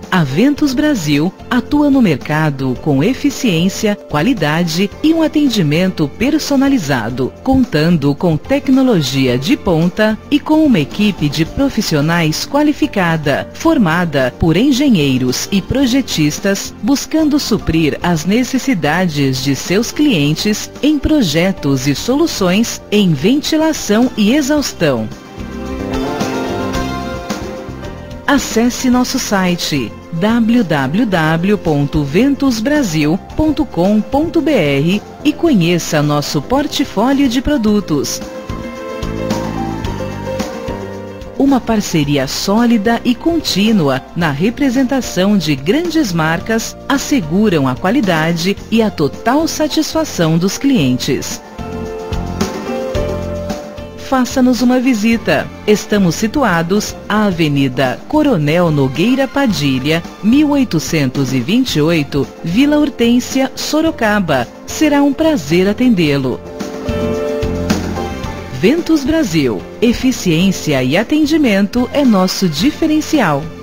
A Ventus Brasil atua no mercado com eficiência, qualidade e um atendimento personalizado, contando com tecnologia de ponta e com uma equipe de profissionais qualificada, formada por engenheiros e projetistas, buscando suprir as necessidades de seus clientes em projetos e soluções em ventilação e exaustão. Acesse nosso site www.ventusbrasil.com.br e conheça nosso portfólio de produtos. Uma parceria sólida e contínua na representação de grandes marcas asseguram a qualidade e a total satisfação dos clientes. Faça-nos uma visita. Estamos situados à Avenida Coronel Nogueira Padilha, 1828, Vila Hortência, Sorocaba. Será um prazer atendê-lo. Ventus Brasil. Eficiência e atendimento é nosso diferencial.